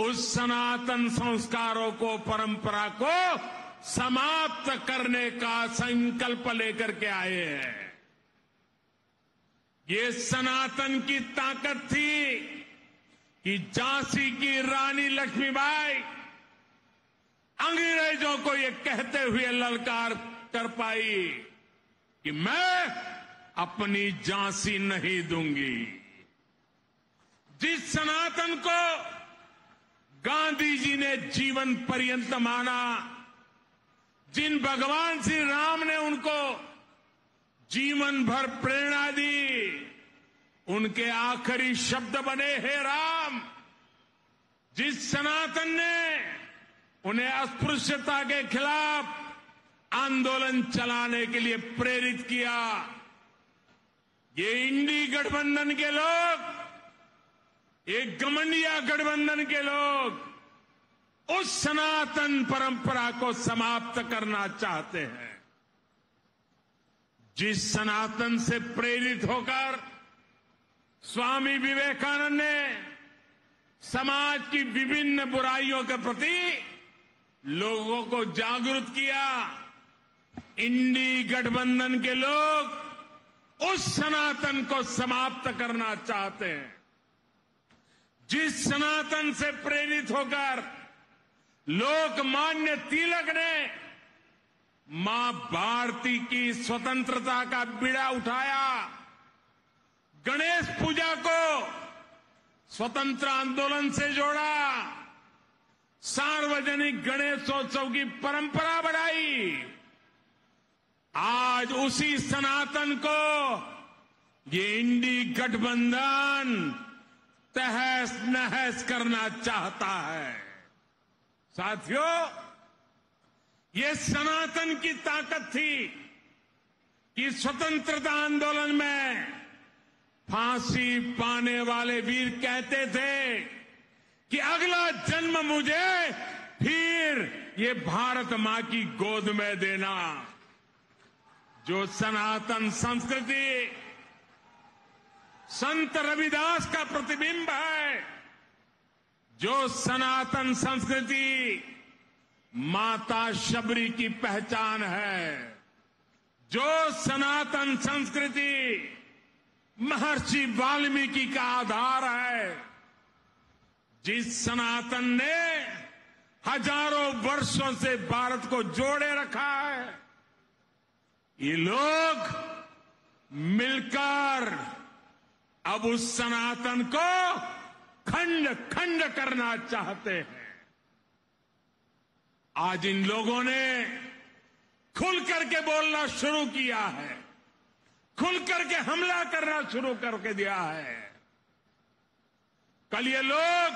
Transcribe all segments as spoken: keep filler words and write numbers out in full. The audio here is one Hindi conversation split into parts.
उस सनातन संस्कारों को, परंपरा को समाप्त करने का संकल्प लेकर के आए हैं। ये सनातन की ताकत थी कि झांसी की रानी लक्ष्मीबाई अंग्रेजों को ये कहते हुए ललकार कर पाई कि मैं अपनी झांसी नहीं दूंगी। जिस सनातन को गांधी जी ने जीवन पर्यंत माना, जिन भगवान श्री राम ने उनको जीवन भर प्रेरणा दी, उनके आखिरी शब्द बने हे राम। जिस सनातन ने उन्हें अस्पृश्यता के खिलाफ आंदोलन चलाने के लिए प्रेरित किया, ये इंडी गठबंधन के लोग, ये गमंडिया गठबंधन के लोग उस सनातन परंपरा को समाप्त करना चाहते हैं। जिस सनातन से प्रेरित होकर स्वामी विवेकानंद ने समाज की विभिन्न बुराइयों के प्रति लोगों को जागरूक किया, इंडी गठबंधन के लोग उस सनातन को समाप्त करना चाहते हैं। जिस सनातन से प्रेरित होकर लोकमान्य तिलक ने मां भारती की स्वतंत्रता का बीड़ा उठाया, गणेश पूजा को स्वतंत्र आंदोलन से जोड़ा, सार्वजनिक गणेशोत्सव की परंपरा बढ़ाई, आज उसी सनातन को ये इंडी गठबंधन तहस नहस करना चाहता है। साथियों, ये सनातन की ताकत थी कि स्वतंत्रता आंदोलन में फांसी पाने वाले वीर कहते थे कि अगला जन्म मुझे फिर ये भारत मां की गोद में देना। जो सनातन संस्कृति संत रविदास का प्रतिबिंब है, जो सनातन संस्कृति माता शबरी की पहचान है, जो सनातन संस्कृति महर्षि वाल्मीकि का आधार है, जिस सनातन ने हजारों वर्षों से भारत को जोड़े रखा है, ये लोग मिलकर अब उस सनातन को खंड खंड करना चाहते हैं। आज इन लोगों ने खुल करके बोलना शुरू किया है, खुल करके हमला करना शुरू करके दिया है। कल ये लोग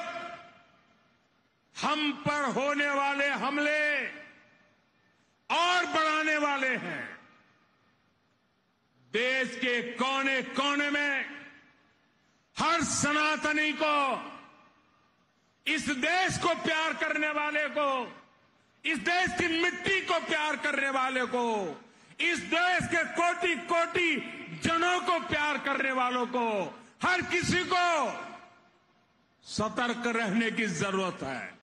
हम पर होने वाले हमले और बढ़ाने वाले हैं। देश के कोने कोने में हर सनातनी को, इस देश को प्यार करने वाले को, इस देश की मिट्टी को प्यार करने वाले को, इस देश के कोटि कोटि जनों को प्यार करने वालों को, हर किसी को सतर्क रहने की जरूरत है।